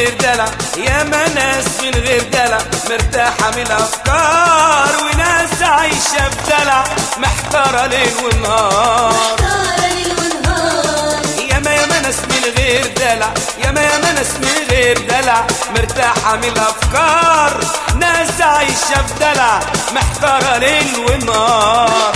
غير دلع، ياما ناس من غير دلع مرتاحة من الأفكار، وناس عايشة بدلع محتارة ليل ونهار. ياما ناس من غير دلع، ياما ناس من غير دلع مرتاحة من الأفكار، ناس عايشة بدلع محتارة ليل ونهار.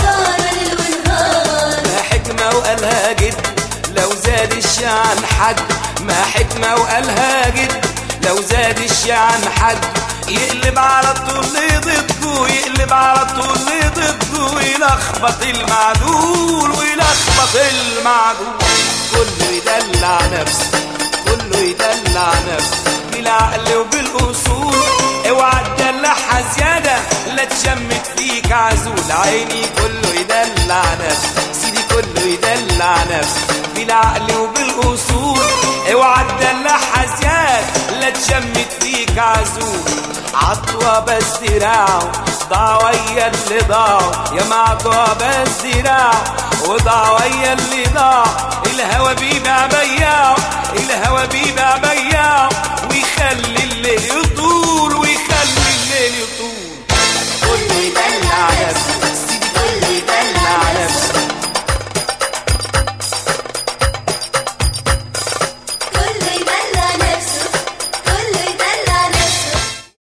ما حكمة وقالها جد لو زاد الشعن حد، ما حكمة وقالها جد لو زاد الشعن حد، يقلب على طول ضده، يقلب على طول ضده، ويلخبط المعدول ويلخبط المعدول. كله يدلع نفسه، كله يدلع نفسه بالعقل وبالأصول، اوعى تدلعها زيادة لا تشمت فيك عزول. عيني كله يدلع نفسه، سيدي كله يدلع نفسه بالعقل وبالأصول، اوعى تدلعها زيادة لا تشمت فيك عزول. عطوة بس دراعه ضاع ويا اللي ضاعوا، يا معطوة بس دراعه وضاع ويا اللي ضاع. الهوى بيبيع بياعه، الهوى بيبيع بياعه، ويخلي اللي يطلع